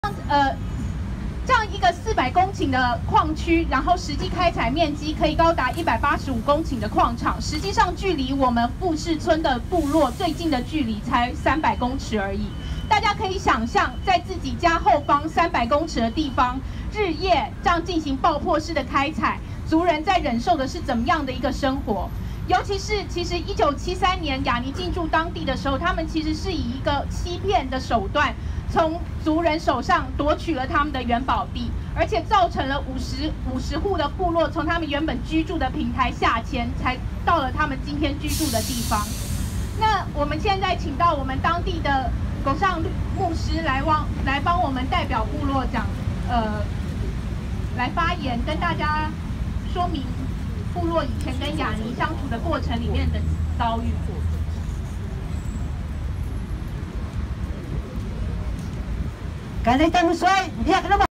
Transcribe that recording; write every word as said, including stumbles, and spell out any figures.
呃，这样一个四百公顷的矿区，然后实际开采面积可以高达一百八十五公顷的矿场，实际上距离我们富士村的部落最近的距离才三百公尺而已。大家可以想象，在自己家后方三百公尺的地方，日夜这样进行爆破式的开采，族人在忍受的是怎么样的一个生活？ 尤其是，其实一九七三年雅尼进驻当地的时候，他们其实是以一个欺骗的手段，从族人手上夺取了他们的元宝地，而且造成了五十五十户的部落从他们原本居住的平台下迁，才到了他们今天居住的地方。那我们现在请到我们当地的狗上牧师来帮来帮我们代表部落讲，呃，来发言，跟大家说明。 部落以前跟雅尼相处的过程里面的遭遇。 Kalitan mo soy, diya ka naman.